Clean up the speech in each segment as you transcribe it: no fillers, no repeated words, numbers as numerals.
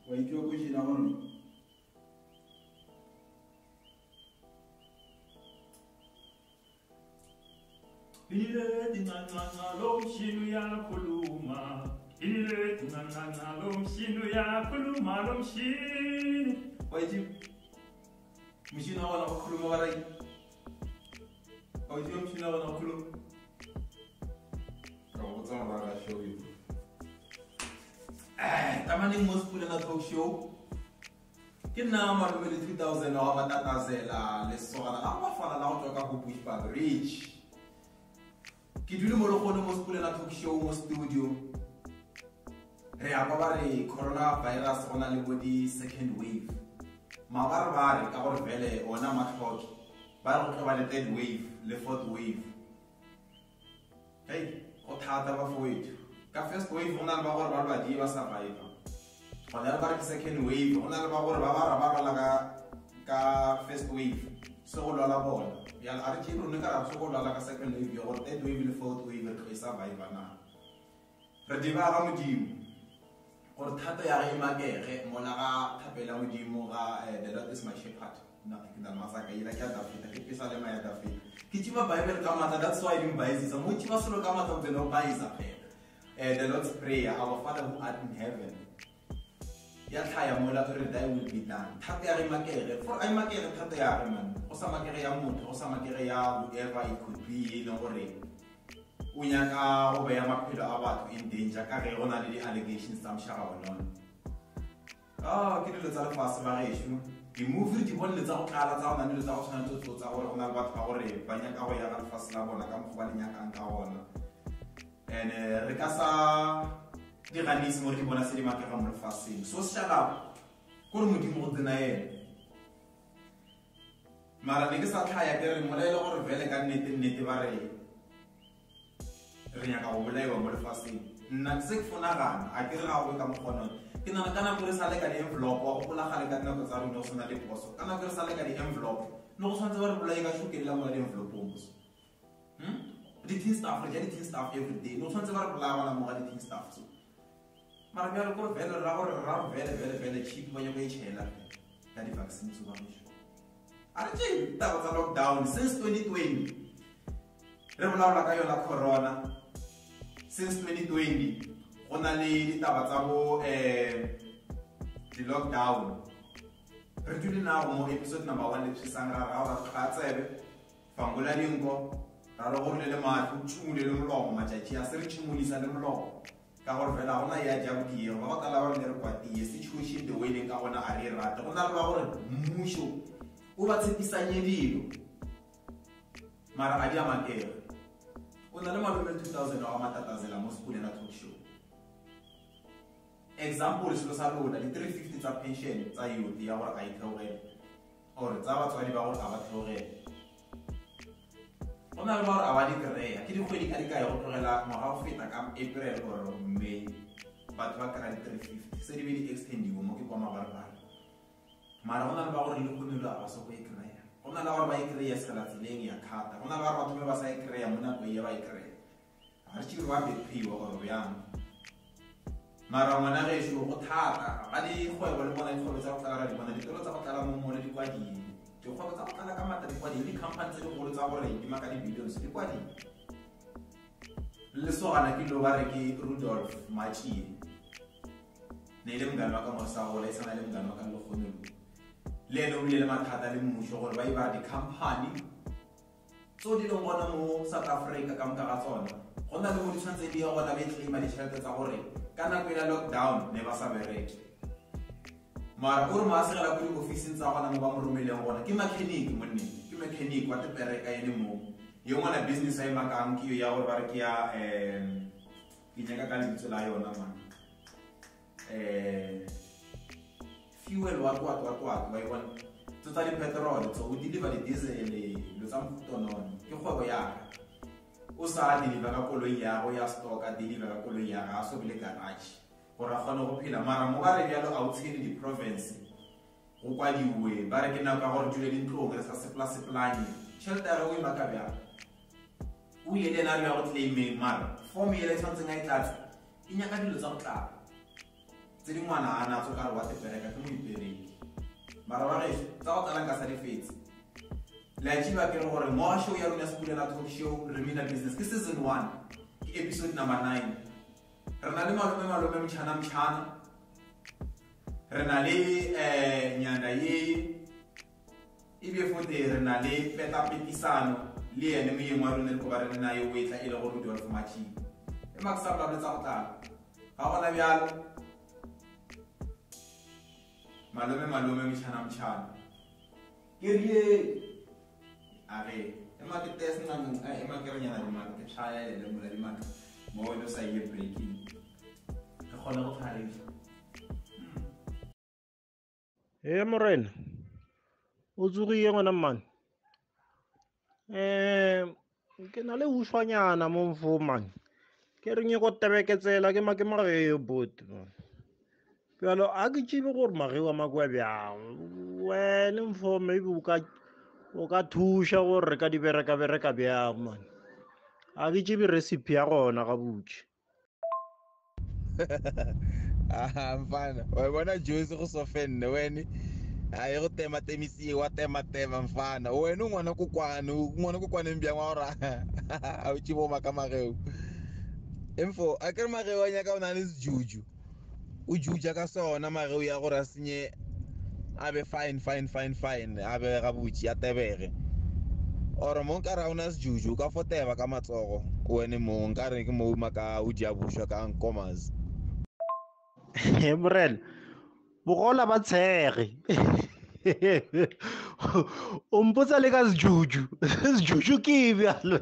Wait, you're pushing on. Ile tinana lo mshinu ya kuluma. Ile tinana lo mshinu ya kuluma lo mshinu. Wait, you machine on a kuluma. Wait, you machine on a kuluma. What's on that? I'll show you. Tamani most put in a talk show. Kina Manuel 2000 or Matatazela, let's saw an hour for an out of push back reach. Kidulu Morokono most put in a talk show, most studio. Reabari coronavirus on a libody second wave. Mabarbar, our vele, or Namakok, Barak the third wave, the fourth wave. Hey, what had ever for it? First wave on our Baba Diva Survivor. On the second wave, on our Baba first wave. So, Lola Ball. Yal Archie Runica, so like a second wave, or third wave, the fourth wave, a survivor now. Rediva Ramujim or Tata Image, Monara, Tapela Mujimura, the Lord is my shepherd. Nothing than Masaka, like a piece of my other feet. Kichima Bible Kamata, that's why I didn't buy this. And which was Kamata of the no buys up here. The Lord's Prayer, our Father who art in heaven. Yataya Mola will be done. Tatari Makere, for I Makere Tatariman, Osamakeria Mut, Osamakeria, whoever it could be, no worry. Unyaka, Obayama Pila Abat in danger, Carona, the allegations, some shower on. Oh, get a little fast variation. The movie, the one that's out, Kalazan, and the thousand to our own about our Banyaka, Fast Lavona, come for Banyaka. And Recasa di Ranismo di Buona Cinema che fanno fascino. So sciala, con un motivo di nae. Ma la nega kaya che il modello or vele nette vari. Rinyaka o modello mo fascino. Nagsek funaran, a che rawo kam kono. Che non kana pure sale ka di envelope o pula khale ka na ko tsaru no sona di poso. Kana pure sale ka di envelope. No so ntse ba re pula ka shuke la mo di envelope bombos. Editing stuff, editing stuff every day. No one's ever allowed more editing stuff too. Marabia ko vele rawo vele cheap when you pay chela. That vaccine to vanish. Archie, that was a lockdown since 2020. Regular la kayo la corona. Since 2020. Only tabatsabo the lockdown. Particularly now mo episode number 1 le tsanga ra khatsebe. Fangula lingo. Raro gore le mathu tshumule le molomo matjatji a se re tshumulisa le molomo ka gore fela gona ya jabudi ba ba kala ba le re kwatie situation the way ka gona a re rata gona le ba gore mmusho o ba tshepisanye dilo mara a dia makere o na le malome 2000 wa matatazela mo school na talk show example selo sa lona di 350 tsa pension tsa youth ya gore a itlhogela or tsa batswadi ba gore a ba tlhogela. On a le avadi krea ki di khwedi ka di ka go tlogela ngwaga go feta ka April or May batho ba kra di 350 se di be di extendiwe mo ke kwa mabarabara mara ona le ba gore le khonelo a ba so go ikrea ona la gore ba ikrea se la tseleng ya khata ona la batho ba sa ikrea mona go ya ba ikrea a re tshirwa be phiwa gore yang mara mona ge sho go thata ba di khwebo le bona di khwebo tsa go tsara di bona di tolo tsa go tsara mo mo le di kwadi. Ke go tsa kana ka mata di kwadi di company tse di go tsa gore di maka di billions di kwadi le so ana ke lo ba re ke Rudolph Machi ne le mngana wa ka mo sa go le tsana le mngana wa ka lo khone le no le mathata le mmusho gore ba iba di company so di lo bona mo South Africa ka mka ga tsona gona le mo di tshwantse di ya gona be tlema di tšhelete tsa gore kana go ila lockdown ne ba sa bereke. Mara o re masegela go di office tsa gona mo ba mo romeleng gona ke mechanic monni ke mechanic wa te pereka ene mo yo ngwana business ai makang ke ya gore ba re ke ya ke nyaka ka le tsela yona man fuel what ba yona tsa di petrol tso o deliver di diesel lo tsa mfutonon ke kgwebo ya o sa deliver ka koloi ya go ya stock a deliver ka koloi ya ga so bile garage gore a kgone go phela mara mo ba re bjalo a o tshele di province go kwadiwe ba re ke nako ka gore dule dintlong re sa supply tšhelete ya re o e maka bjalo o ile na re ya go claimeng mara form ile tshwantseng a e tlatse e nyaka dilo tsa go tlala tse di ngwana ana tso ka re wa tepereka ke mo ipereke mara ba ge tsa go tsala ka sa difetse le achieve ke re gore mo show ya rona Sibulela Talk Show Remina Business ke season 1 ke episode number 9 re na le malume mchana re na le nyanda ye ibe fote re na le petisano le ene mo yengwa rona le go ba re na yo wetla ile go rutwa for machi e maksa bla bla tsa go tala ga gona byalo malume mchana ke rie are ema ke test nang ema ke re nyana di maka ke tshaya le mo la di maka mo no sa ye breaking ke gona go tshwarisa Morena o tsogile ngwana man ke na le ushwanyana mo mfo man ke re go tebeketsela ke mageo bot pelo a ke tsebe gore mageo a makwa bjang wena mfo maybe o ka thusha gore re ka di bereka bjang man a ke tsebe recipe ya gona ga botse mfana wa bona Joyce go sofenne wena a go temisi wa tema mfana wena ngwana kokwane mbya ngwa ora a o tsibo maka mageo info a ke mageo anya ka ona le sejuju o juja ka sona mageo ya gore a senye a be fine a be ga botsi a tebege ora mo nka ra ona sejuju ka foteba ka matsogo wena mo nka re ke mo maka o dia bushwa ka nkomas Morena bogola ba tshege o mpotsa le ka sejuju ke bjalo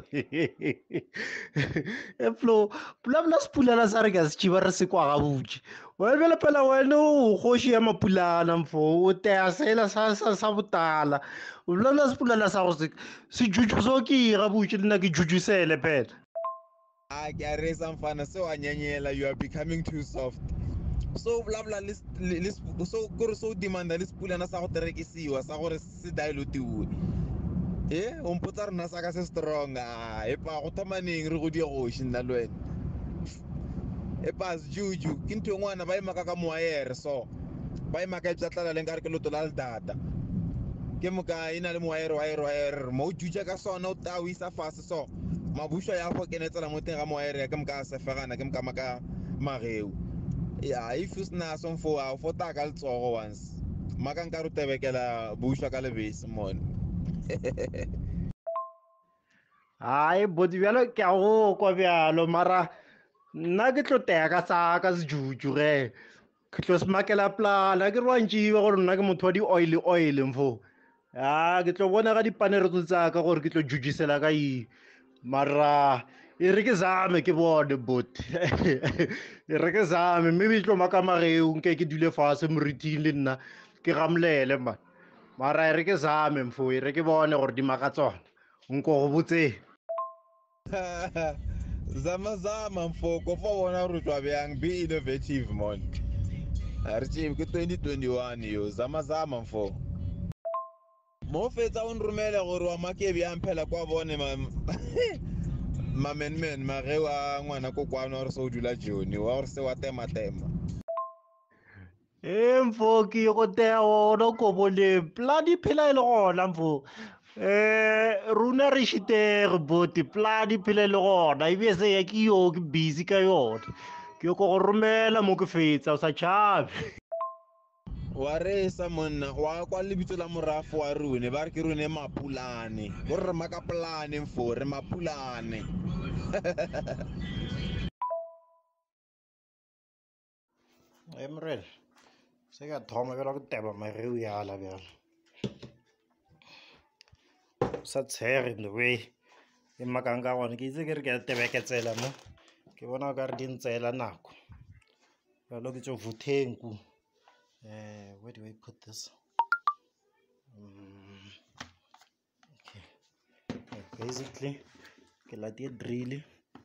eflo pula Sibulela sa re ka se tšiba re se kwa ga botse wena bjale phela wena o kgoši ya mapulana mfo o tea sela sa botala o Sibulela sa go sejuju seo ke ga botse le nna ke jujusele phela ke a resa mfana so a nyanyela you are becoming too soft so bla so gore so demanda le Sibulela sa go terekisiwa sa gore se dilutiwe o mpotsa rena sa ka se strong epa go thomaneng re go die goši nna le wena epa sejuju ke ntho ngwana ba imaka ka moaere so ba imaka e tlatlala le nkare ke loto la ledata ke moka ina le moaere mo o juja ka sona o ta o isa fase so mabušwa ya go kenetsela mo teng ga moaere ya ke moka a sefegana ke moka maka mageo ya if o sena somfo a o fota ka letsogo once maka nka re tebekela bušwa ka lebese mone hai bodi bjalo ke a go kwa bjalo mara nna ke tlo tea ka sa ka sejuju ge ke tlo se makela plana ke re wa ntšiba gore nna ke motho wa di-oil mfo ke tlo bona ga dipaneretso tsaka gore ke tlo jujisela ka mara e re ke zame ke bone bot e re ke zame maybe tlo maka mageo nke ke dule fase morithing le nna ke gamlele man mara e re ke zame mfo e re ke bone gore di maka tsona nko go botse zama mfoko fa bona re tswa bjang be innovative mon a re tsebe ke 2021 yo zama mfoko mo fetsa o nromele gore wa make bjang phela kwa bone men mageo a ngwana kokwana gore se o dula jone wa gore se wa tema mfo ke go tea ona kobole pladi phela e le gona mfo runa re šitege boti pladi phela e le gona ebe se ya ke yo ke busy ka yona ke ko go romela mo ke fetsa o sa tšhabe wa resa monna wa kwa lebitso la morafo wa rone ba re ke rone mapulane gore re maka polane mfo re mapulane Morena se ka thoma bjalo ke teba mageo yala bjalo sa tshege the way e makang ka gone ke itse ke re ke tebeketsela mo ke bona o ka re di ntseela nako bjalo ke tso vutheng ku where do I put this okay basically ke latie drill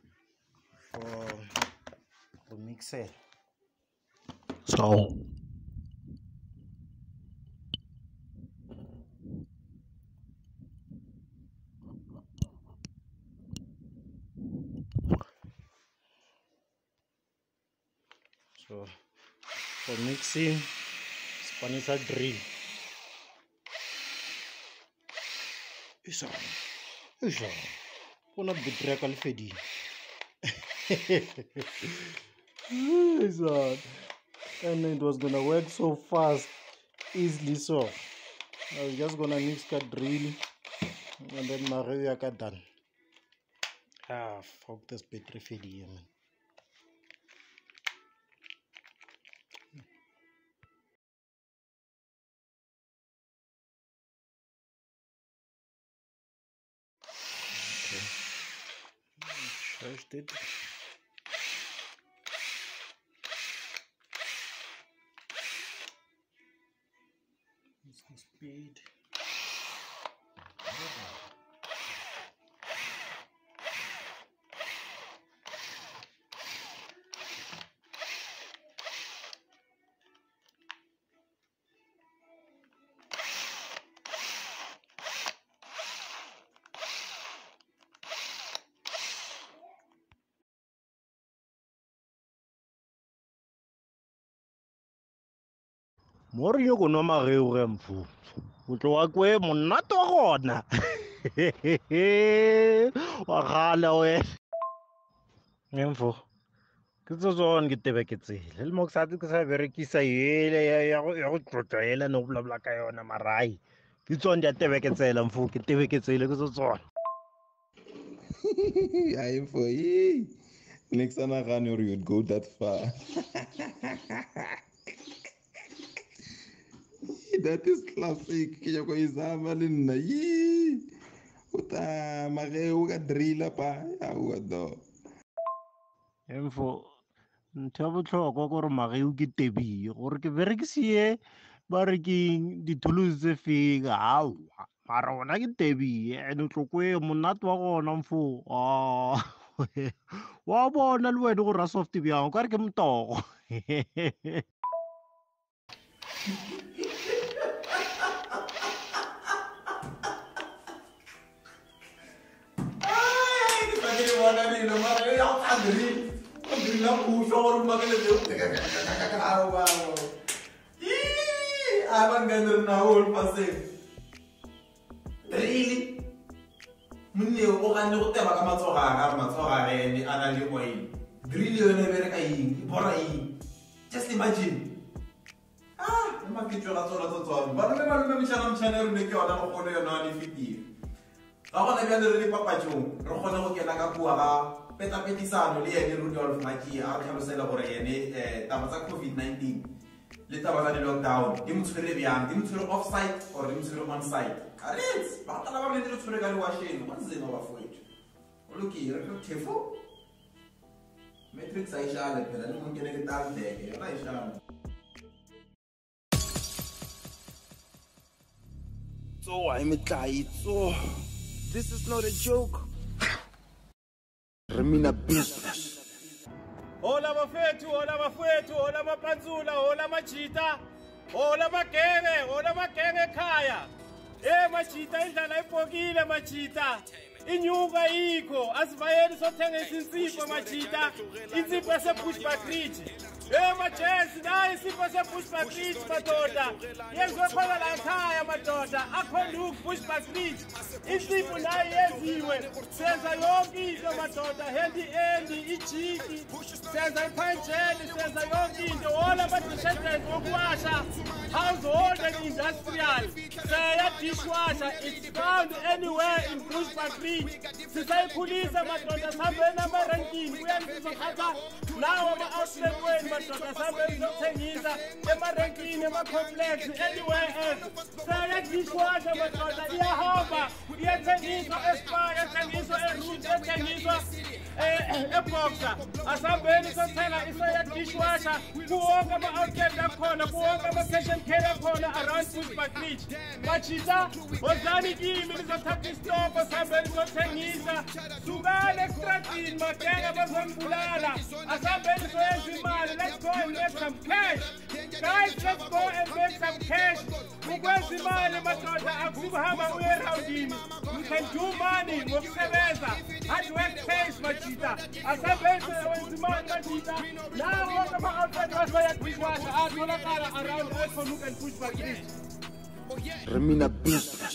for mixer so for mixing Spanish drill. Isa pona battery ka le fedile. And it was gonna work so fast, easily. So I was just gonna mix that drill and then my review got done. Fuck this battery fedile, man. Charged it. Some speed. More yo go no mareo re mfu. O tlo wa kwe monate wa gona. Wa gala we. Emfo. Ke tsone ke tebeketsele. Le mo ke sa tse ke sa berekisa ele ya go tlotlela no bla bla ka yona marai. Ke tsone dia tebeketsela mfu ke tebeketsele ke tsone. I for next time I can you'd go that far. That is classic. Ke ya go izama le nna uta mareo ka driller pa ya wa do. Emfo ntho botlhokwa gore mareo ke tebi gore ke berekisie ba re ke di-tools tse feng aowa mara ona ke tebi and o tlokwe monate wa gona mfo wa bona le wena go rasoft bjang o ka re ke motogo. Really? Munne o ga ne go teba ka matsoga re ana le oil. Drill yone bere ka eng, bora eng. Just imagine. Ma ke tsora tsona. Ba re ba me mtshana re ne ke ona go gone yona le fitile. Ga gona bja re le papatjong, re gone go kena ka bua ga petapetisano le yene Rudolf Maki a re tlhalosela gore yene taba tsa COVID-19 le taba tsa di-lockdown di mo tshwere bjang, di mo tshwere off-site or di mo tshwere on-site. Correct, ba tala ba mene le tshwere ka lewasheng go ntsema bafowethu o lokile re tlo thefo matrix a ishale phela le mo nkene ke taldeke yona ishale. So I'm a guy. So this is not a joke. Remina business. Hola bafethu, hola mapanzula, hola machita, hola magenge khaya. Machita indlala ipokile machita. Inyuka yikho, asivayeni sothenga isinsipho machita. Insipho se-Bushbuck Ridge. Majesi nayi isipho se-Bushbuck Ridge madoda. Yenziwe khona la ekhaya madoda. Akho Luke Bushbuck Ridge. Insipho nayi yenziwe. Senza yonke into madoda. Handy, ijiki. Senza iphanjeli, senza yonke into. All ama-detergents wokuwasha. Household and industrial. Seya dishwasher. It's found anywhere in Bushbuck Ridge. Sisayikhulisa madoda sihambeni amarenkini. Kuyanisizokhatha lawo ama-outlet wenu madoda sihambeni sizothengisa emarenkini, ema-complex, anywhere else. Seya dishwasher madoda iyahamba. Iyathengiswa eSpar, iyathengiswa eRoots, iyathengiswa eBoxer. Asihambeni sothenga iseya dishwasher kuwonke ama-outlet akhona, kuwonke ama-cash and carry akhona around Bushbuck Ridge. Machita, wozani kimi nizothatha isitoko sihambeni sizothengisa. Sukani estradini magenge bazongibulala. Asihambeni sizoyenza imali. Let's go and make some cash. guys, let's go and make some cash. Ukwenza imali madoda akuhamba uye rawudini. You can do money ngokusebenza. Hard work pays machita. Asabenze wenza imali machita. Now wonke ama-outside bathi bayadishwasha atholakala around Econook and Bushbuck Ridge. Remina business.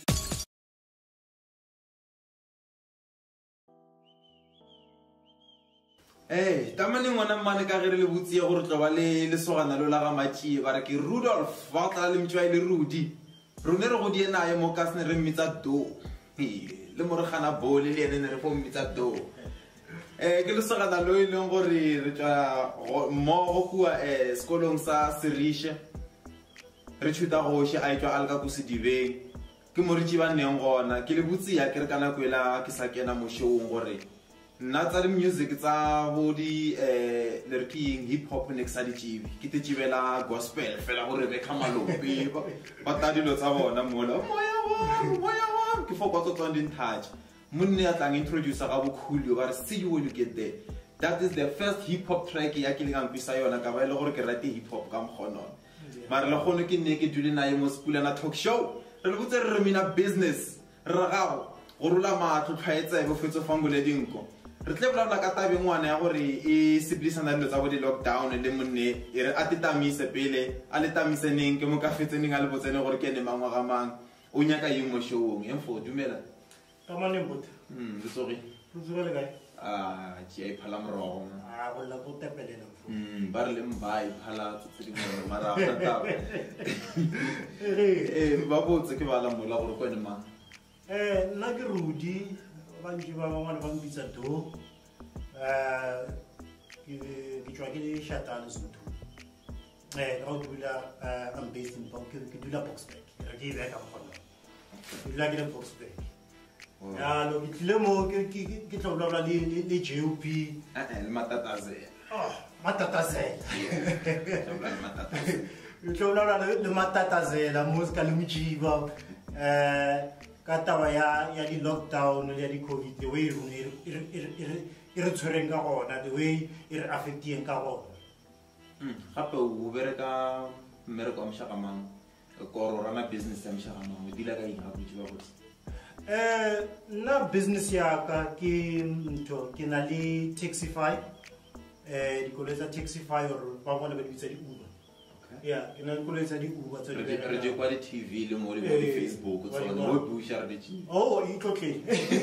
Hey, tamane ngwana mane ka gere le butsi gore tlo ba le sogana lo la ga matšie ba re ke Rudolph ba tla le mtšwa ile Rudi rone re go di ena ye mo ka sene re mmitsa do le mo re gana bole le ene ne re fo mmitsa do ke le sogana lo ile gore re tla mo go kua sekolong sa Serishe re tšhuta go she a etswa a le ka kusedibeng ke mo re tšiba neng gona ke le butsi ya ke re kana kwela ke sa kena mo showong gore nna tsa di music tsa bo di le re ke hip hop ne ke sa di tšibe ke te tšibela gospel fela go Rebecca Malope ba ta dilo tsa bona mola moya wa ke fokotso tsone di ntouch monne ya tlang introduce ga bokhulu ba re see you when you get there. That is the first hip hop track ya ke le gang pisa yona ka ba ile gore ke rate hip hop ka mkhono mara le gone ke ne ke dule nae mo Spulana talk show re le botse re mina business re gago go rula matlo tlhaetse go fetso fangole dinko re tle bla ka tabe ngwana ya gore e siblisana dilo tsa bo di lockdown le monne e re atitamise pele a le tamiseneng ke mo ka fetseneng a le botsene gore ke ne mangwa ga mang o nyaka yeng mo showong emfo dumela Tamane mbut. le sorry Uzubele gae. ji a iphala morogo Go la go tepelela mfu. ba re le mba iphala tse di mo mara ga ta ba botse ke bala mola gore ko ene mang Nna ke Rudi ba ntse ba bangwe ba mbitsa do ke tswa ke le Shatana Zulu ka o dula I'm based in ke dula Boksburg re ke be ka mkhona ke dula ke le Boksburg ya lo ke tlile mo ke tlo bla le JOP le matatazela matatazela ke tlo bla le matatazela musica le mjiba ka taba ya di lockdown ya di covid the way re tshwereng ka gona the way e re affecteng ka gona gape o bereka mmereko wa mshakamang koro rana business ya mshakamang o dila ka eng ga botse ba botse nna business ya ka ke na le Taxify dikoloi tsa Taxify or ba bona ba di bitsa di Uber yeah ke na le dikoloi tsa di Uber tsa di re je kwa di TV le mo le mo Facebook tsona mo busha re di oh e tlotle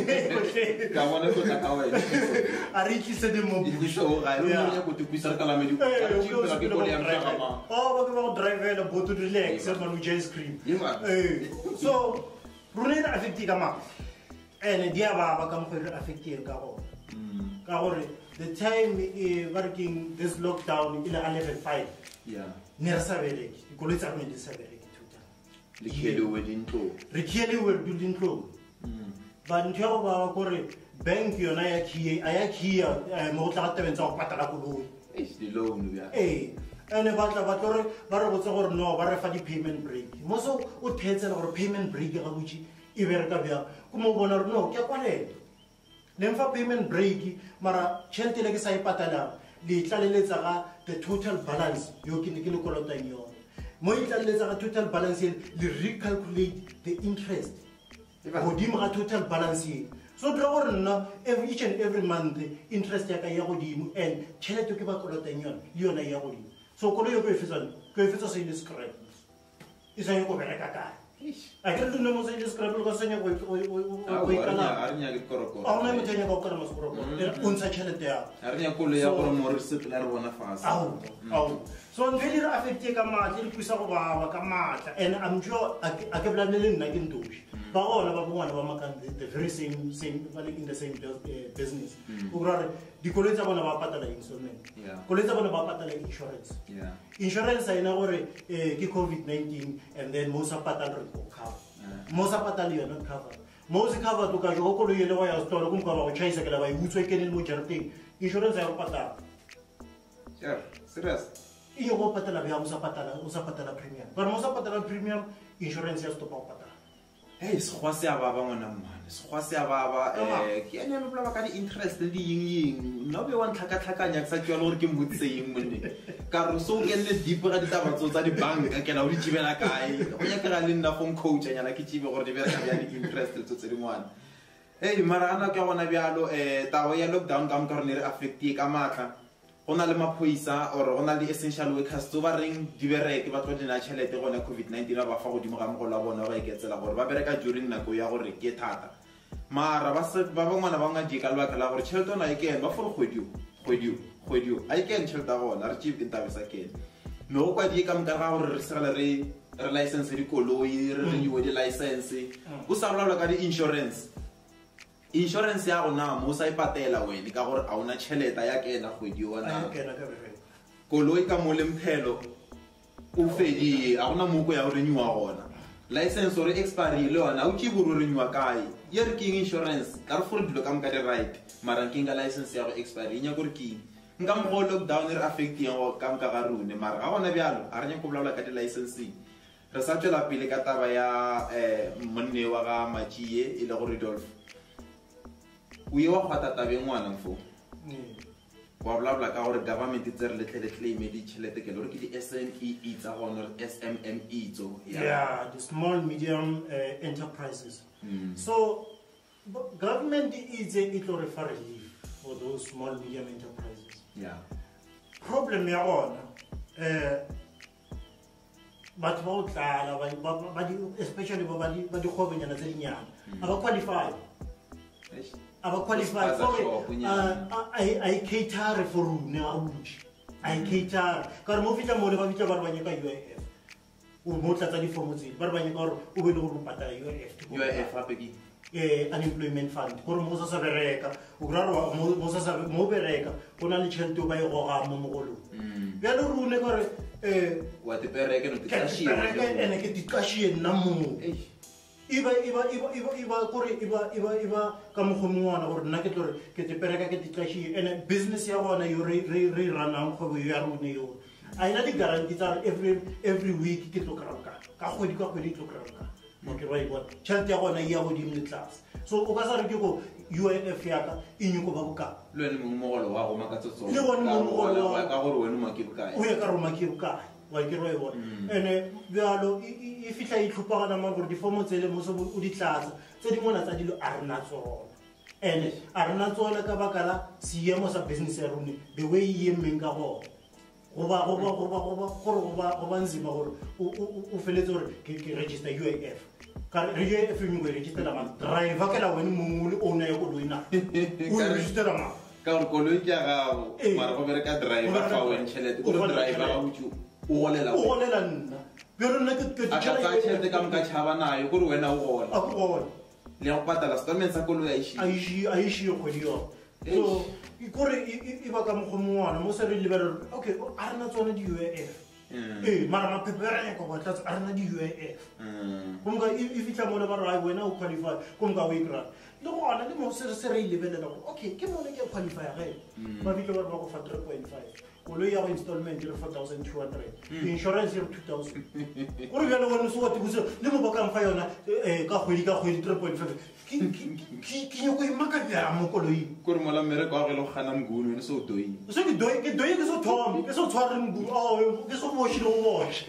ka bona go tla ka wena a re tlise de mo di show ga re mo ya go te kuisa ka la me di ka tshipela ke go ya mshakamang ba ke ba go drive la boto relax se manu jazz cream so rone re affecti ka ma ene dia ba ka mo re affecti ka go ka gore the time working this lockdown ila 11:05 yeah ne re sa bereke dikoloi tsa rona di sa bereke tuta le khelewe dintlo re khelewe dintlo ba ntho ba gore bank yona ya khia mo tla ga tebentsa go patala koloi di loan ya ene ba tlo ba re botse gore no ba re fa di payment break mo so o thetsela gore payment break ga botse e bereka bja ko mo bona re no ke kwalela le mfa payment break mara tšhelete le ke sa ipatala le tlaleletsa ga the total balance yo ke le kolotang yona mo e tlaleletsa ga total balance le recalculate the interest godimo ga total balance so tla gore nna each and every month interest ya ka ya godimo and tšhelete ke ba kolotang yona le yona ya godimo so kolo yo go fetsa se ile scrap isa yo go bereka ka a ke re mo se ile scrap go senya go ikala a re nya ke korokoro a ona mo tsenya go kana masoro o ntsha tšhelete ya a re nya kolo ya gore mo re setla re bona fast au so ndeli re affecte ka matla le puisa go ba ka matla and I'm sure a ke bla le nna ke ntoshi ba gona ba bongwana ba makang the very same in the same business o gore dikoloi tsa bona ba patala installment koloi tsa bona ba patala insurance ina gore ke COVID-19 and then mo sa patala re go cover mo sa patala yona cover mo se cover to ka jo koloi le wa ya store go mka ba go chaisa ke la ba utswe ke le mo jarteng insurance ya go patala serious e go patala bja o sa patala premium but mo sa patala premium insurance ya stopa go patala se go se a baba ngwana mmane se go se a baba ke ene lo bla ba ka di interest le ying no be wa ntlhaka tlhakanya ke sa tšwa le gore ke mbotseng monne ka re so ke le deep ga ditaba tsa di banka ke la o di tibela kae go ya ka le nna phone coach nyana ke tibe gore di bera ka ya di interest tso tse dingwana mara ana ke gona bjalo tawo ya lockdown ka mka re ne re affectie ka matla gona le maphoisa or gona le essential workers tso ba reng di bereke ba tlo dina tšhelete gona COVID-19 ba fa godimo ga mogolo wa bona ba iketsela gore ba bereka during nako ya gore ke thata mara ba bangwana ba ngadi ka lebaka la gore tšhelete ona e kene ba fore kgwedi a e kene tšhelete ya gona re tšebe ke ntabe sa kene no go kwadi ka mka ga gore re segela re license dikoloi re renewe di-license o sa bolalwa ka di-insurance ya gona mo sa ipatela wena ka gore a ona tšhelete ya kena kgwedi ona koloi ka mo le mphelo o fedie a gona moko ya go renewa gona license ore expiry le yona o tšee bore o renewa kae ye re keng insurance ka re fore dilo ka moka di-right mara nkeng ka license ya go expiry e nyako re keng nka mokgwa lockdown re affecteng ka moka ga rune mara ga gona bjalo a re nyako bolaola ka di-licenseng re sa tswela pele ka taba ya monne wa ga matšie e le go Rudolf o ye wa kgwata tabeng ngwana mfo wa blabla ka gore government tse re letlele claim di tšhelete ke le gore ke di SME tsa gona SMME tso the small medium enterprises so government is a tlo re fa relief for those small medium enterprises problem ya gona batho ba o tlala especially ba di kgwebenyana tse dinyana a ba qualify for it. I cater for I cater. Because mo fitla mo le ba fitla ba re ba nyaka UIF. O mo tlatsa di form tse ba re ba nyaka gore o be le go patala UIF hape ke unemployment fund. Gore mo sa bereka, o gra mo sa mo bereka, go na le tšhelete o ba e goga mo mogolong. Ya le rune gore wa te pereke no te kashi ene ke di kashi nna mo. Iba ka mogomongwana gore nna ke tlore ke tepereka ke ditlashi and business ya gona yo re ranang kgwebo ya rone yo a ena di-guarantee tsa every week ke tlo kry-a ka kgwedi e tlo kry-a ke ba e bona tšhelete ya gona e ya godimo le tlase so o ka sa re ke go UIF yaka e nyoko ba bokae le wena mogolo wa go makatsa tsona le wena mogolo ka gore wena o make bokae o ya ka re o make bokae wa ke re bona ene bjalo e fitla e tlhopagana ma gore difomo tsele mo o di tlatsa tse dingwana tsa dilo a rena tsona ene a rena tsona ka baka la seemo sa business ya rone the way e emeng ka gona goba nzima gore o feletse gore ke register UIF ka UIF e nyoko e registera ma driver ke la wena mongwe le owner ya koloi na o registera ma ka gore koloi ke ya gago mara go bereka driver fa wena tšhelete gore driver ga botse o golela nna bjalo nna ke a ka tsa tšhelete ka moka tšhaba nayo gore wena o gola a go gola le go patala settlement sa koloi a ishi kgwedi yona so kore e ba ka mogomongwana mo se re lebelele okay a rena tsone di-UIF mara mapepereko ba tlatse a rena di-UIF komka e fitlha mole ba re wena o qualify komka o e kry-a le gona le mo se re e lebelela gore okay ke mone ke qualify ge ba fitlhe ba re ba go fa 3.5 koloi ya go installment e re 4,200 insurance e re 2,000 gore bjale gone se wa tebose le mo ba ka mfa yona ka kgwedi 3.5 ke nyako e maka bjala mo koloing kore mola mmereko wa ge le go gana mgunu wene se o doile so ke doye ke so thome ke so tshware mgunu ke so boshile o boshe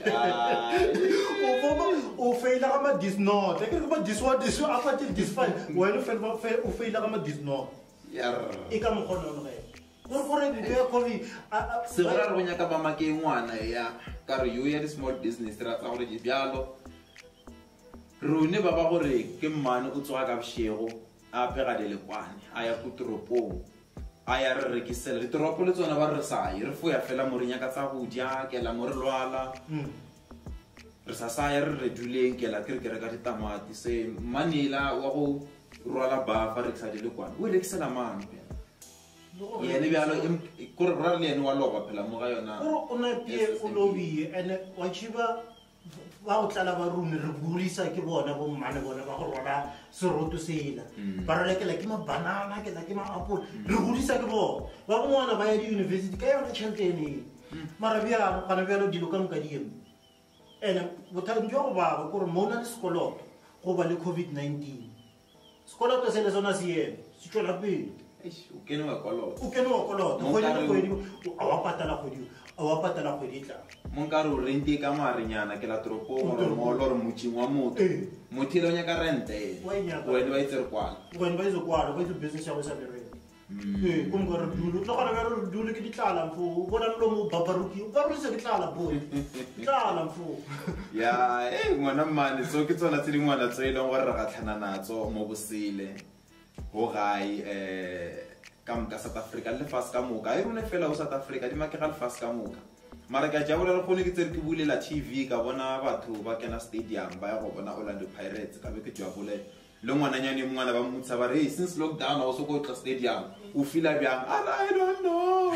o feila ka ma-disnot ke re ba diswa a fate disfine wena o feila ka ma-disnot e ka mokgonono gore ntho ya COVID se go ra re go nyaka ba make ngwana ya ka re yo ya di-small business ra tsa gore bjalo rone ba ba gore ke mmane o tsoga ka bošego a pega delekwane a ya ko toropong a ya re rekisela ditoropo le tsona ba re sa ye re foya fela mo re nyaka tsa go ja kela mo re lwala re sa saya re duleng kela ke re ke reka ditamati se manela wa go rwala bafa rekisa delekwane o rekisela mang yene bjalo kore ra le ene wa loba phela mo ga yona o na pie o lobie ene wa chiba ba go tlala ba rune re bulisa ke bona bo mmane bona ba go rwala seroto sela ba re lekela ke mabanana ke la ke maapole re bulisa ke bona ba go ngwana ba ya di-university ka yona tšhelete ene mara bjalo kana bjalo dilo ka moka diemo ene bothati jwa go baba kore mo o na le sekoloto go ba le COVID-19 sekoloto se le sona seemo se tswela pele o kene wa kolota kgwedi a wa patala kgwedi wa patala kgwedi tla Monkare o rente ka marenyana ke la toropong gore mo lo re motšing wa motho motho ile o nyaka rente wena ba itse re kwala wena ba itse kwala ba itse business ya go sa bereka ko mo gore dulu tlo gona ba dulu ke ditlala mfo bona lo mo babaruki ba re se ditlala bo ditlala mfo ya ngwana mane so ke tsona tse dingwana tse ile gore re gatlhana natso mo bosele go gai ka mka South Africa le fast ka moka e rone fela o South Africa di makega le fast ka moka mara ka jabola le gone ke tsere ke bulela TV ka bona batho ba kena stadium ba ya go bona Orlando Pirates ka be ke jabole le ngwananyane mongwana ba mutsa ba re since lockdown o so go tla stadium o feel bjang I don't know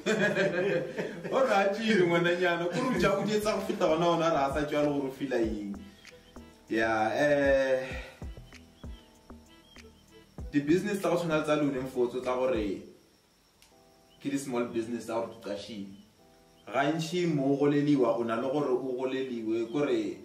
ora tshile ngwananyana go ruja o dietsa go feta bona ona ra sa tswa le go feel eng ya di business tsa go tshwana tsa lone mfotso tsa gore ke di small business tsa go tsashi gantši mo go leliwa o na le gore o go leliwe kore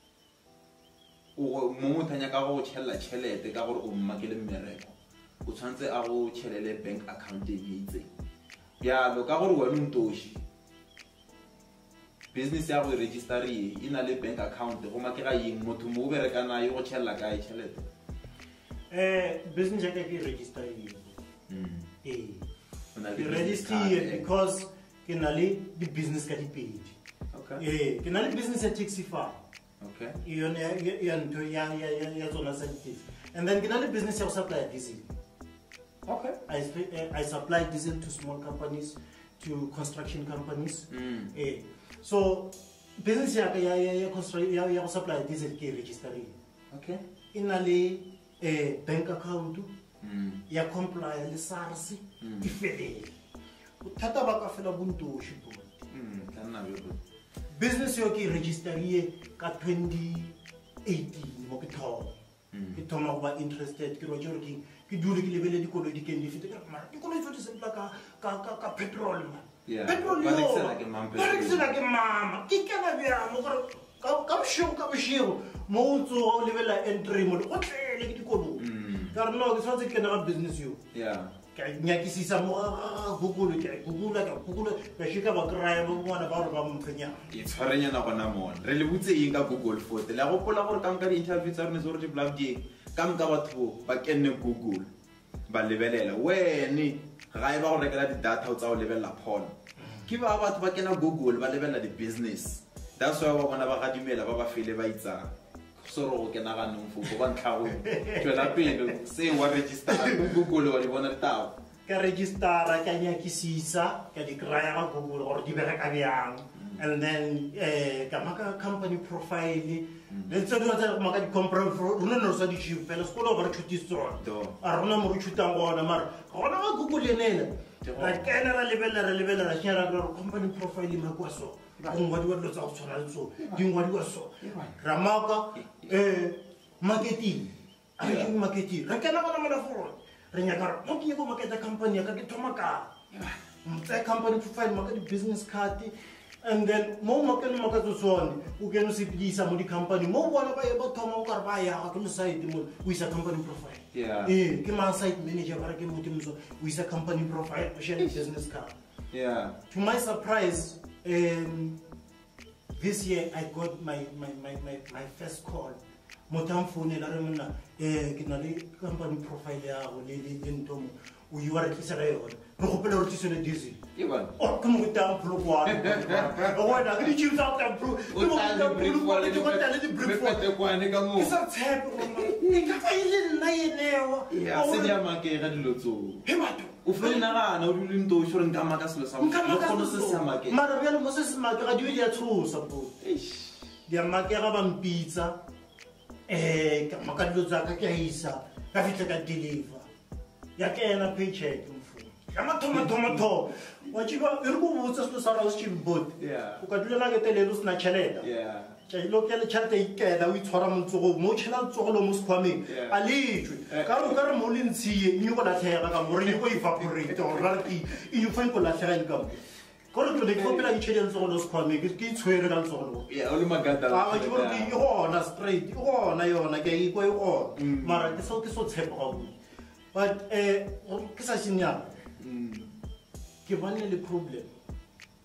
o mo mothanya ka go tšhella tšhelete ka gore o mmakele mmereko o tshwantse a go tšhelele bank account e itse bjalo ka gore wena ntoši business ya go registerie e na le bank account go makega eng motho mo o bereka naye go tšhelela kae tšhelete business ya ka ke registerie ke registerie because ke na le di business ka dipedi ke na le business ya Taxify yone ya ntho ya tsona sa taxi and then ke na le business ya go supply diesel I supply diesel to small companies to construction companies so business ya ka ya go supply diesel ke registerie e na le bank account ya comply le SARS e felele thata ba ka fela buntoshi business yo ke registerie ka 2018 mo ke thoma go ba interested ke ro jore ke dule ke lebele dikolo di kende fete mara dikolo tsotlhe se tla ka petrol man petrol yo ba ke mama ke kana bya mo gore ka bshego mo tso lebela entry mo go tlele ke dikolo ka re no ke tshwantse ke na business yo nyakisisa mo Google ba shika ba kraya ba ngwana ba re ba mphenya e tshwarenya na gona mo re le butse eng ka Google photo la go pola gore ka nka di interview tsa rene zore di blog di ka nka batho ba kenne Google ba lebelela wene ga e ba go rekela di data o tsa o lebella phone ke ba batho ba kena Google ba lebella di business that's why ba bona ba ga dimela ba ba fele ba itsa soro ke na ga nngwe go ba ntlago tswela pele se wa register Google wa di bona ditaba ka registera ka nyakisisa ka di kraya ga Google gore di bereka bjang and then ka maka company profile le tsedi tsa maka di company rona no sa di chief pele skolo ba re tshutisa a rona mo re tshutang gona mara gona ga Google enela ra kena ra lebella ra share ra company profile ma kwa so ngwa di wa tsa go tshwana le so di ngwa di wa so ra maka marketing re kena gona mo la foro re nyaka mo ke go market company ya ka ke thoma ka mtsa company profile maka di business card and then mo makeno maka tsone o keno se plisa mo di company mo bona ba e ba thoma o ka ba ya ka mo site mo o isa company profile ke ma site manager ba re ke mo timso o isa company profile o share business card to my surprise this year I got my first call motam phone la re monna ke na le company profile ya go le ntomo o you are kisara yona re go pele re tsene diesel o ke mo ta phlo kwa o wa da ke di choose out that blue o ta le brief wa le brief wa te kwa ne ka mo isa tshepe e ka fa ile nna yenewa se dia make ga dilo tso he batho o fela gana o dile ntho o shore nka maka selo sa mo le kgono se se make mara re le mo se se make ga di ya tshosa bo dia make ga ba mpitsa ka maka dilo tsa ka ke isa ka fitla ka deliver ya kena paycheck mfumo kama tomato wa chiba re go botsa se sa ra o chimbot o ka dula la ke telelo sna cheleta ke lo ke le cheleta ikela o itshwara motsogo mo chela tsogolo mo skhwameng a lejwe ka re mo le ntshiye nyo go latlhega ka mo re go evaporate or ra ke e yo feng go latlhega ka kolo ke le go pela di chele tsogolo skhwameng ke tshwere ka tsogolo o le magata a ke bo di gona straight gona yona ke e go e go mara ke so tshepa go but ke sa sinya ke bane le problem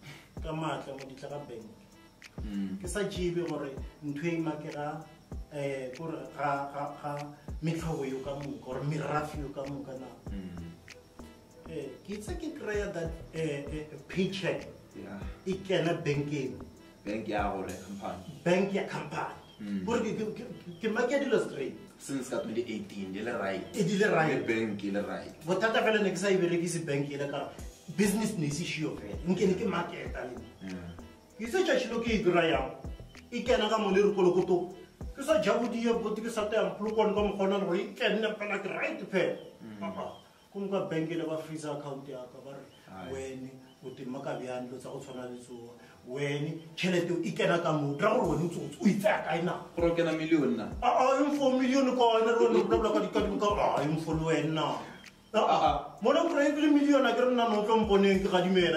ka matla mo ditla ka bank ke sa jibe gore ntwe makera gore ga mitlhobo yo ka moka gore merafi yo ka moka na ke itse ke kry-a that paycheck e kena bankeng bank ya gore company bank ya company gore ke make dilo straight since ka 2018 le right e di le right bank le right bothata fela ne ke sa e berekise bank ele ka business ne se shio fela nke ne ke marketa le ke se tšatšhilo ke e dira yang e kena ka mo le re kolokoto ke sa jabodia boti ke sa taya polokwane ka mokgona le gore e kenne fela ke right fela ko moka bank ele ba freeze account ya ka ba re wene o tima ka bjang dilo tsa go tshwana le tsoa wene tšhelete e kena ka mo dira gore wene o itsaya kae na gore o kena million na info million ka wena le wena blabla ka dikadimo ka info le wena mona kore e le million a ke re nna no tlo mponeng ke gadimela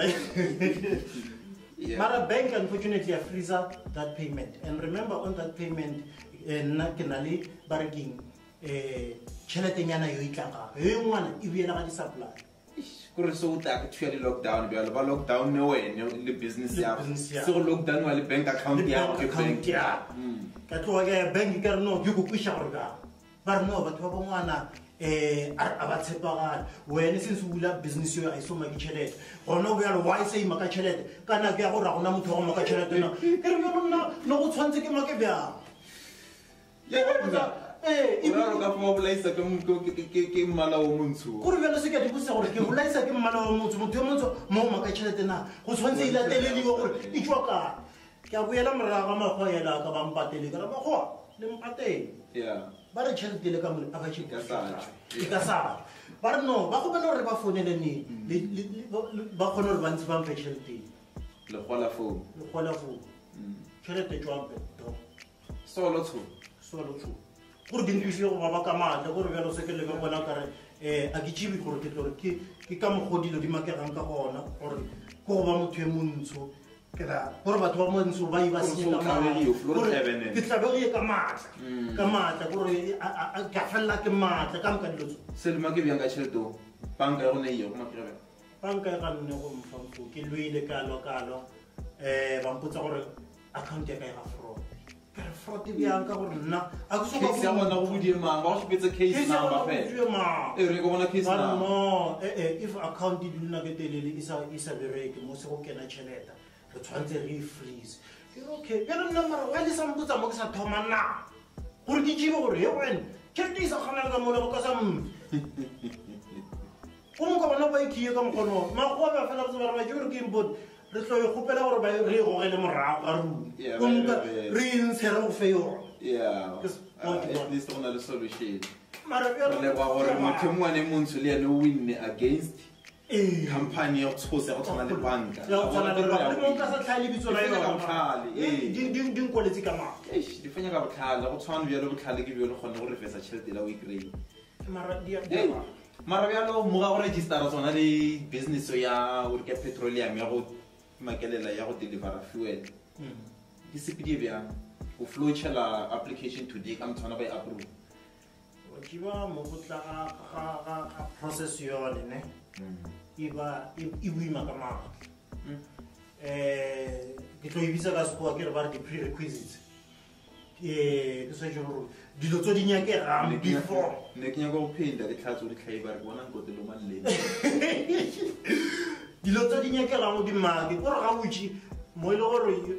mara bank unfortunately a freezer that payment and remember on that payment nna ke na le bareking tšheletenyana yo itlakaka yo ngwana e buela ga di-supply gore so o tla ke thwele lockdown bjalo ba lockdown ne wene le business ya se go lockdown wa le bank account ya ke bank ya ka tloga ke bank ka re no ke go kwisha gore ka ba re no batho ba bongwana a ba tshepagale wene since o bula business yo a e soma ke tšhelete gona o bjalo why se ima ka tšhelete ka nako ya gore a gona motho wa go moka tšhelete na ke re bjalo nna no go tshwanetse ke make bjang Ora ka mo bolaisa ke mmala o montsho gore bjalo se ka di botsa gore ke bolaisa ke mmala o montsho motho yo montsho mo o maka tšhelete na go tshwanetse e lateleliwe gore e tswa kae ke a boela moraga makgwa ela ka bampatele ka ra makgwa le mpatele ba re tšhelete le ka mole a ba e ka sa ba re no ba go bela gore ba founele ne ba kgone gore ba ntse ba mpe tšhelete le gola phone tšhelete tswampe solo tsho gore ke ntwise go ba ka maatla gore bjalo se ke lebe bona kare a ke tsebe gore ke tlore ke ka mogodilo di makegang ka gona gore ko go ba motho e montsho gore batho ba montsho ba e ba senye ke tlabegeye ka maatla gore ka felela ke maatla ka moka dilo tso selema ke bjang ka tšheleteo banka ya gone eo makere banka e ganne go mfamfo ke loile kalo ba mpotsa gore account ya ka e ga fraud fraud bjang ka gore nna a ke case ya gona go bodie mang ba go shepetse case number fela re go bona case number if account di dula ke telele e sa bereke mo se go kena tšhelete re tshwanetse re freeze ke okay bjalo nna mara wa le sa mpotsa mo ke sa thoma na gore ke tsebe gore he wena tšhelete e sa kganang ka mole go ka sa mfe go moka bona ba ikhie ka mokgono magoa ba fela botse ba re ba ke gore ke import re tlo e gopela gore ba re gogele morago ka runa re ntshe re go fe yona at least go na le solution mara le ba gore motho mongwane montsho le ene o winne against company ya go tshosa go tshwana le banka ka sa tlhaele bitso la yona di nkoletse ka maaka di fenya ka botlhale go tshwana bjalo botlhale ke bjalo kgone go refesa tšhelete la o ikry mara bjalo moga go registera tsona le business ya gore ke petroleum ya go makelela ya go delivera fuel di sepedi bjang go flowchela application today ka motshwana ba e approve ke ba mo botla ga process yone ne e boima ka maaka ke tlo e bitsa ka sekgowa ke re ba re di-prerequisites ke sa jore dilo tso di nyakegang before ne ke nyaka go phinda ke tlhatso di tlhaiba re bona nkotelo manleng dilo tso di nyakegang o di make gore ga botse mo e le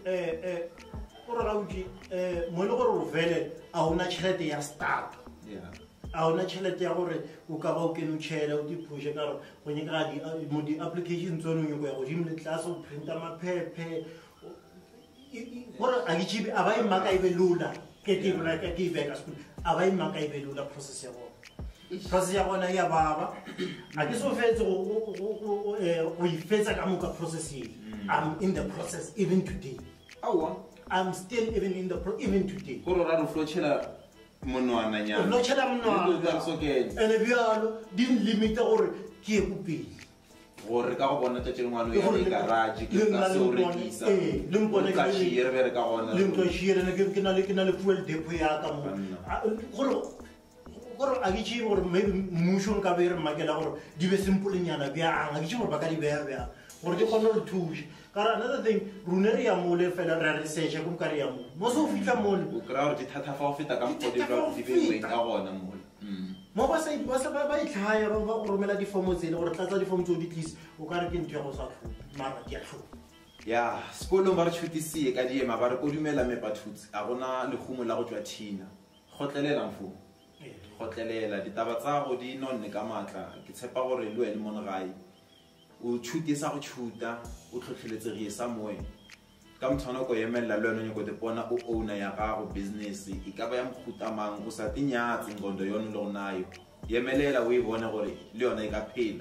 gore o vele a ona tšhelete ya start a ona tšhelete ya gore o ka ba o kene tšhele o dipushe ka gore go nyekega mo di-application tsone o nyako ya godimo le tlase o printa maphephe gore a ke tsebe a ba e maka e be lula ke e beka sekolo a ba e maka e be lula process ya gona ya baba a ke so fetse go e fetsa ka moka process e I'm in the process even today I'm still even today gore ra re flotšhela monwana nyana no tšhela monwana ene bjalo di limite gore ke ye kopele gore ka go bona tšatše lengwano ya garage ke ka se o rekisa le bere ka gona le nkashirene ke na le fuel depo ya ka mo gore a ke tsebe gore maybe mmušo nka be re makela gore di be simpolenyana bjang a ke tsebe gore ba ka di beya bjang gore di kgone re thuše Another thing, Runeri Amule fell a research, a Kumkariam. Most of Ficamol. Crowd it had half of it, I'm for the Moba say, was a by higher over Romela di Formozin or Tata di Form to the keys, who can't get Jehosa, Marakiafu. Ya, sekolo ba re tshutisi ka diema ba re kodumela me bathuts a gona le khumo la go tswa China gotlelela mfu gotlelela ditaba tsa go di nonne ka matla ke tshepa gore le wena mo ngai o tshutisa go tshuta o tlhotlheletse re sa moe ka mthano ko yemela le wena go te bona o owner ya gago business e ka ba ya mkhutamang o sa tinyatsi ngondo yona le gonayo yemelela o e bone gore le yona e ka phela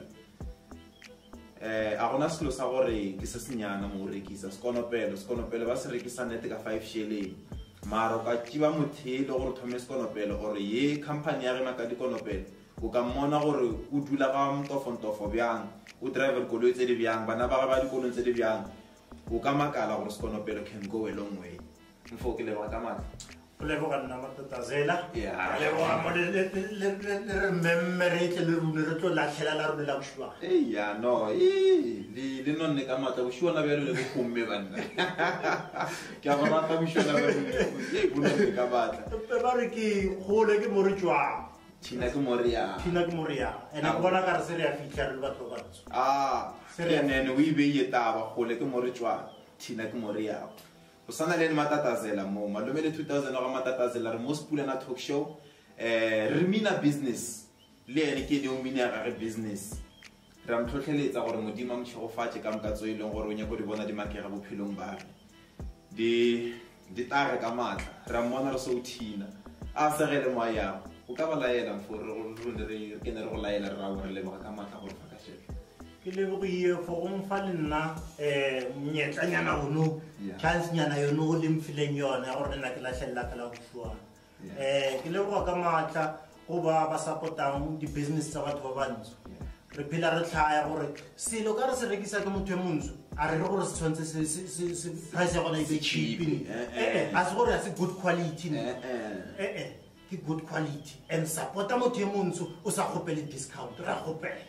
a gona selo sa gore ke se senyana mo rekisa sekonopelo ba se rekisa nete ka 5 shilling maro ka tšiba mothelo gore thome sekonopelo gore ye company ya rena ka dikonopelo o ka mmona gore o dula ga mtofontofo bjang o driver koloi tse di bjang bana ba ba dikolong tse di bjang o ka makala gore sekonopelo can go a long way mfo ke leba ka matla Leboga nna Matatazela. Yeah. Leboga mo le memmerete le rune re tlo latlhela la rune la boshwa. Ya no le nonne ka matla boshwa na bjalo le go khomme banna ke a go rata boshwa na bjalo go nonne ka matla Ba re ke gole ke moretswa. Tina ke moria Ene go bona ka re se re a fitla re batho ba tso. Seria nene o ibe taba gole ke moretswa Tina ke moria o sana le Matatazela mo malome le 2000 ga Matatazela re mo Spulana talk show re mina business le ene ke di o mina ga business re am tlhotlheletsa gore modimo mtshogofatse ka mkatso e leng gore o nya go di bona di makega bophelong ba di tare ka matla re mmona re so Tina a segele mo ya o ka ba laela for re ke ne re go laela re ra gore le ba ka matla gore fa ka shebe ke le go ie for go mfa le nna mnyetlanyana ono chance nyana yono le mfileng yona gore nna ke latlhella ka la boshwa ke le go ka matla go ba supportang di business tsa batho ba bantsho re phela re tlhaya gore selo ka re se rekisa ke motho e montsho a re gore se tshwantse se price ya gona e be cheap a se gore a se good quality ke good quality and supporta motho e montsho o sa gopele discount ra gopela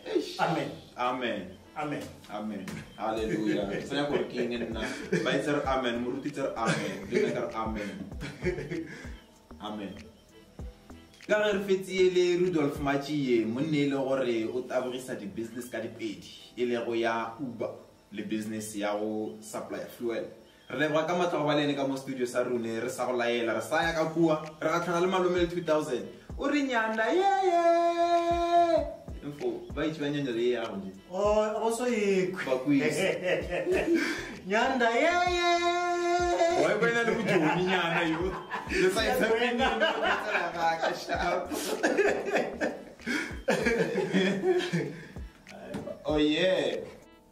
amen hallelujah saya gore ke nna ba itse amen moruti tse amen le ka amen ka re fetsie le Rudolf Machiye monne le gore o tabogisa di business ka dipedi e le go ya Uber le business ya go supply fuel re le ba ka matla go ba lene ka mo studio sa rune re sa go laela re sa ya ka bua re ga tlhana le malome le 2000 o re nyanda info ba itse ba nyanda le ya go di o so e ba kuise nyanda Why when I look at you, you the size of oh yeah.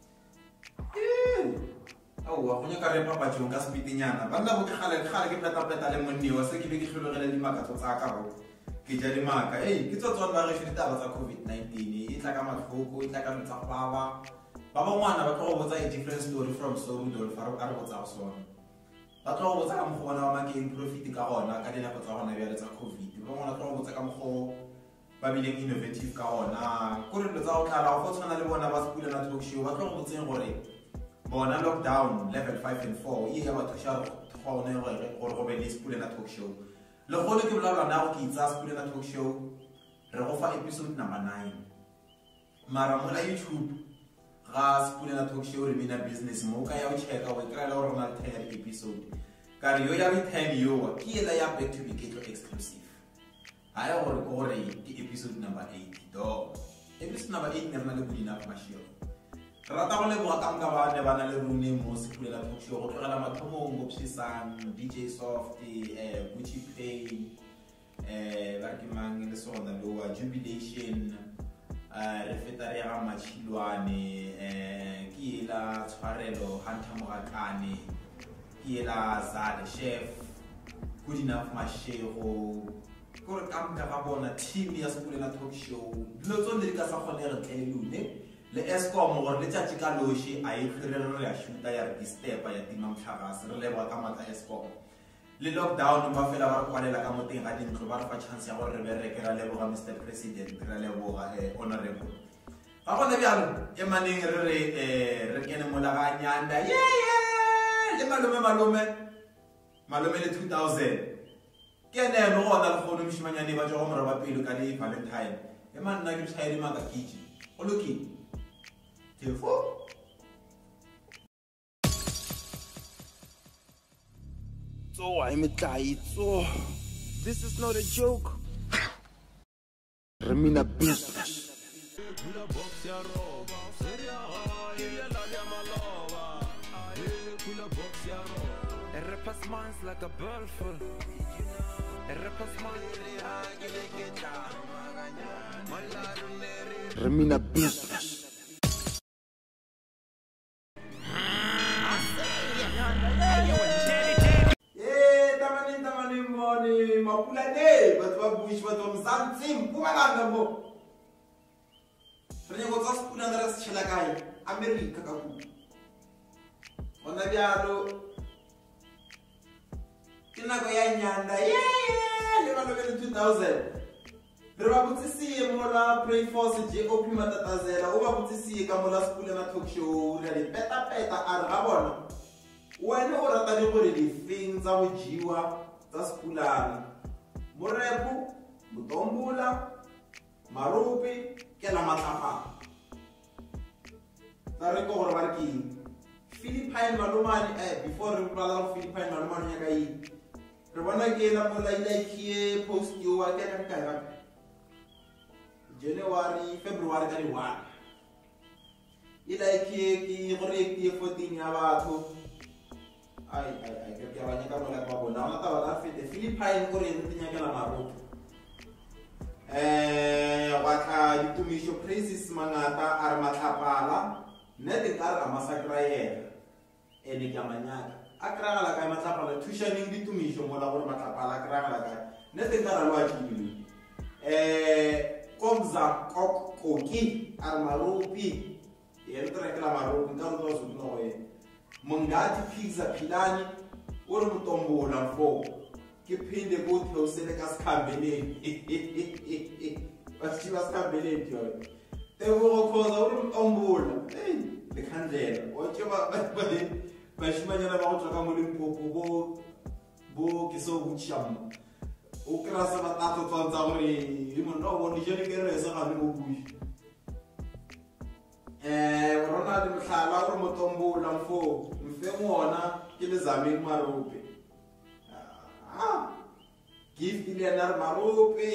Oh, wa go ka re papa tjong ka sepitinyana banna go kgale ke peta le monni wa se ke be ke hlologele di maka tsa ka go ke ja di maka ke tsotso ba re ditaba tsa COVID-19 e tla ka matlhoko e tla ka tsa baba ngwana ba tlo go botsa a different story from so Rudolf a re botsa sona ba tlo go botsa ka mo bona wa making profit ka gona ka dina go tsa gona bya tsa COVID ba ngwana tlo go botsa ka mo ba bileng innovative ka gona go re tsa go tlala go tshwana le bona ba Spulana talk show ba tlo go botseng gore bona lockdown level 5 and 4 e ya ba tsha go ne gore go be le Spulana talk show le go le ke bola na go ke itsa Spulana talk show re go fa episode number 9 mara mo la YouTube ga Spulana talk show re mina business mo ka ya o checka o kra la rona 10 episode ka re yo ya ri 10 yo ke la ya back to be ketlo exclusive aya gore ke episode number 8 do episode number 8 ne rena le budina ba shio rata go le bo ka nka ba ne bana le rune mo Spulana talk show go tlogela mathomo go psisang DJ Soft Gucci Pay ba ke mang le sona lo wa Jubilation re feta re ga Machilwane ke la Tshwarelo Hunter Mogakane ke la Zale Chef good enough mashego gore ka mka ga bona team ya Spulana talk show dilo tso le ka sa gone re tlelune le Eskom gore le tšatši ka loši a e khirere ya shoota ya re stepa ya tima mtlhagase re leboga ka matla Eskom le lockdown ba fela ba re kwalela ka moteng ga dintlo ba re fa chance ya gore re berekela leboga Mr President re leboga honorable ga gone bjalo e maneng re kene mola ga nyanda le malome le 2000 ke ene no gona le kgono moshimanyane ba tšwa go morwa pelo ka le Valentine e man nna ke tšhaedi maka kitse o lokile tefo So I'm a guy, so this is not a joke. Remina business. A rapper's mind's like a battlefield. A rapper's mind. Remina business. tamani moni mapula ne batho ba bush batho ba mzanzi mpumalanga mo re go tsa spuna ngara se tshela kae America ka ku ona bjalo ke nako ya nyanda le ba lo 2000 re ba botsisiye mola Pray Force JOP Matatazela o ba botsisiye ka mola spuna na talk show re di peta a re ga bona wena o rata le gore di feng tsa go jiwa tsa spulana morepo motombula marope ke la matlapa tsa re ko gore ba re ke Philippine malomane before re bala Philippine malomane ya kai re bona ke la mola ile post yo wa ke ka ka January February ka di 1 ile ke gore ke 14 ya batho ai ke ba nyaka mola kwa bona ona taba la fete Philippine gore e ntnyakela maropo wa tla ditumisho praises mangata a re matlapala nete ka re amasakra yena ene ke amanyaka a kragala ka matlapala tuitioning ditumisho mola gore matlapala kragala ka nete ka re lwa tshile komza koki a re maropi e re trekela maropi ka re tlo se no go mongati pizza philani o re motombola mfo ke phinde go theosele ka sikhambeleni basithi basikhambeleni yo tebo khoza o re motombola le khandlela o ke ba shimanyana ba go tloka mo limpopo bo ke so butshama o krasa ba tato tsantsa gore e mo no bo dijene ke re se ga le mo bui rona di mhlala gore motombola mfo mfe ngona ke le zameng marope gift ile na marope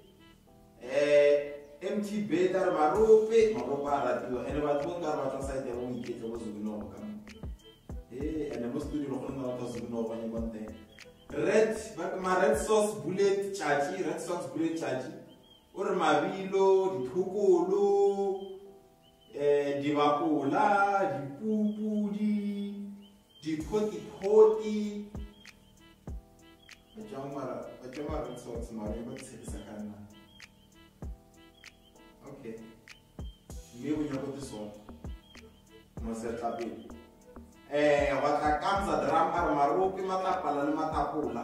MT Bedar marope maropa radio ene batho nga ba tsa site mo iketlo go zubino ka ene mo studio go nna ba zubino ba ni bonte red sauce bullet chachi ore mabilo dithokolo dibapola dipupu dipoti bajamara results mare ba tshisa kana okay me o nyako tso mo se tape wa ka kamza drum ar maropi matapala le matapola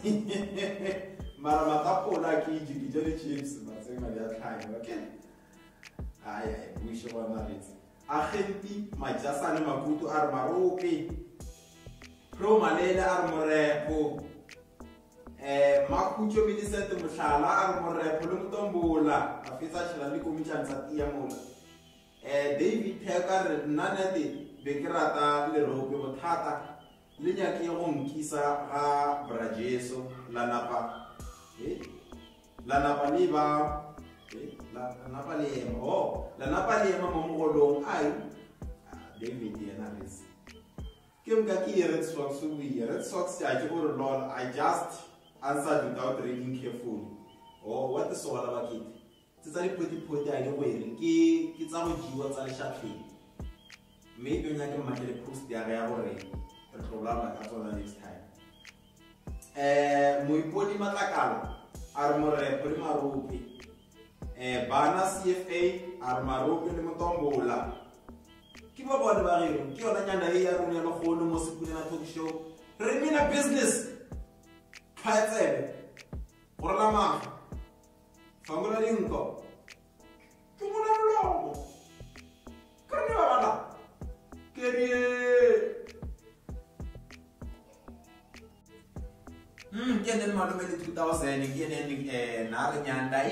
mara matapola ke dijele chips ba tsena ya tlhaga okay ai mwisho wa maritsi agenti majasane makutu ar maropi pro malela ar morepo makucho milisete mhlala ar morepo le motombola afisa tshela le komitshantsa tia mola David Thekar nanete be kerata le rope bothata le nyake go nkisa ga brajeso la napa le ba la napa le mo mogolong ai David yena resi ke mka ke Red Sox Red Sox ya ke gore lol I just answered without reading carefully what is all about it tsa dipoti a ile go ere ke tsa go jiwa tsa le shatleng maybe nya ke makele post ya ga ya gore re tlola ka tsona next time mo ipodi matlakala ar more pre maropi bana CFA ar maropi le motombola ke ba bona ba re ke yona nyanda e ya rona le golo mo sepule na talk show re mina business phatsebe gore la ma fangola dinko ke mona lomo Kare ba bala. Kerie. Kenen malume le 2000 kenen na re nyanda.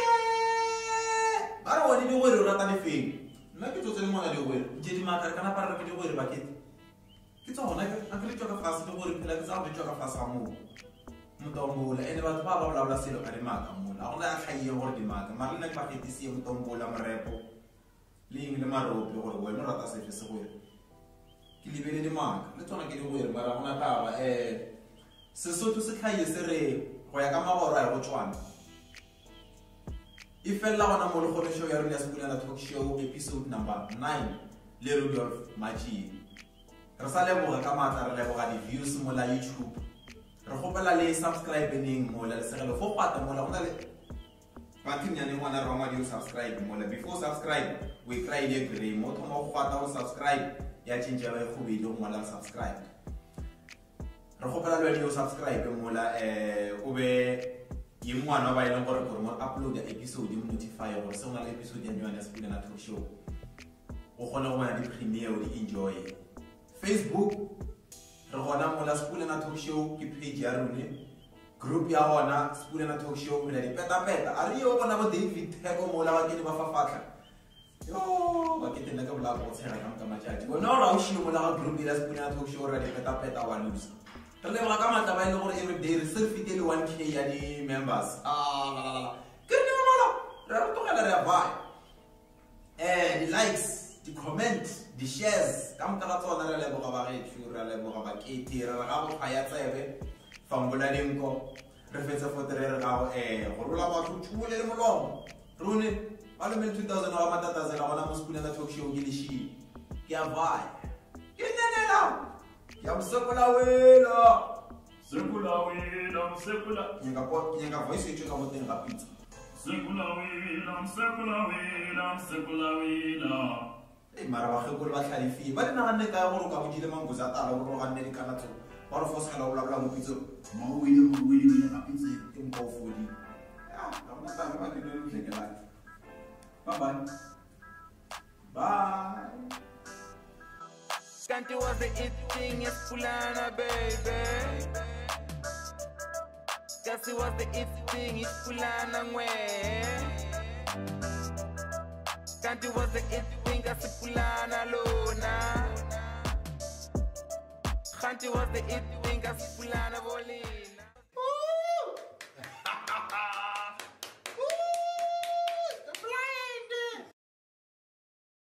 Bara woni ni gore rata ne feng. Nna ke tsotse le mona le gore. Ke di makara kana para ke di gore ba ke. Ke tsona ke a ke tsoka fase le gore phela ke tsa go tsoka fase ga mo. Mutombola ene batho ba ba bla selo ka di maka mo. A gona a tlhaie gore di maka. Mara nna ke ba ketisi mutombola morepo. Le eng le marope gore wena rata se se gore. Ke lebele di maka. Le tsona ke di gore mara gona taba Sesotho se tlhaie se re go ya ka magoro a go tswana. Ifella gona mo le gore show ya rona ya Sepulana Talk Show episode number 9 le Rudolph Maji. Re sa leboga ka matla re leboga di views mo la YouTube. Re gopela le subscribe ning mo la segelo fo kwata mo la gona le bathinyane ngwana re ngwa di subscribe mo la before subscribe we try the grey mo thoma go kwata go subscribe ya tšhentša ba go bile go ngwala subscribe. Re gopela le yo subscribe mo la o be ye mwana ba ile gore gore mo upload episode mo notify gore se ngala episode ya nyane ya Sepulana Talk Show o gone go bona di premiere o di enjoy. Facebook re gona mo la Sepulana Talk Show ke page ya rone group ya gona Sepulana Talk Show le di peta a re yo bona bo David Theko mo la ba ke di ba fafatla yo ba ke tena ka bla go tshela ka matšatši bona ra o shimo la group ya Sepulana Talk Show re di peta wa lose. Re leboga ka matla ba ile gore every day re se fitele 1k ya di members. Ke ne mala re togela re ba di likes, di comment, di shares ka mokala tsona re leboga ba re tshuru re leboga ba kete re ga go ya tsebe fambola lenko re fetse fotere re ga go rola ba go tshubole le molomo rone ba le 2000 wa matatazela gona mo Sepulana Talk Show ke le shi ke a vai ke nenela ya msekula wela nyanga voice e tšhoka mo teng ga pizza mara bagekolo ba tlhalefile ba di naganne ka gore o ka bodile mangosa tala gore o ganne dikanatso ba re fosgela o labola mo pitso mawele ga pitse ke mpa o fodi ga gona taba ba dilo letlhekelane bye. Kanti was the it thing is Sepulana, baby. Kasi was the it thing is Sepulana, ngwe. Kanti was the it thing is Sepulana, lona. Kanti was the it thing is Sepulana, boli.